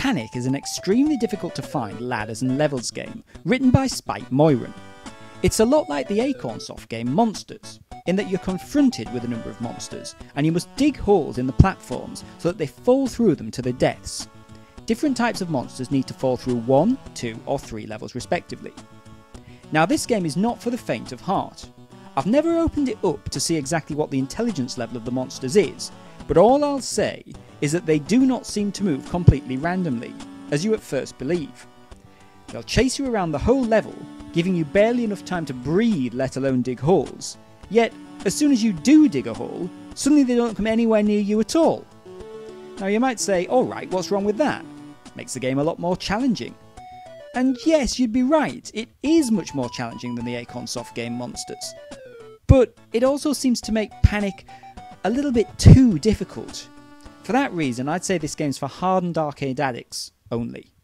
Panik is an extremely difficult to find ladders and levels game written by Spike Moyran. It's a lot like the Acorn soft game Monsters, in that you're confronted with a number of monsters and you must dig holes in the platforms so that they fall through them to their deaths. Different types of monsters need to fall through 1, 2 or 3 levels respectively. Now this game is not for the faint of heart. I've never opened it up to see exactly what the intelligence level of the monsters is, but all I'll say is that they do not seem to move completely randomly, as you at first believe. They'll chase you around the whole level, giving you barely enough time to breathe, let alone dig holes, yet as soon as you do dig a hole, suddenly they don't come anywhere near you at all. Now you might say, alright, what's wrong with that? Makes the game a lot more challenging. And yes, you'd be right, it is much more challenging than the Acorn soft game Monsters. But it also seems to make Panik a little bit too difficult. For that reason, I'd say this game's for hardened arcade addicts only.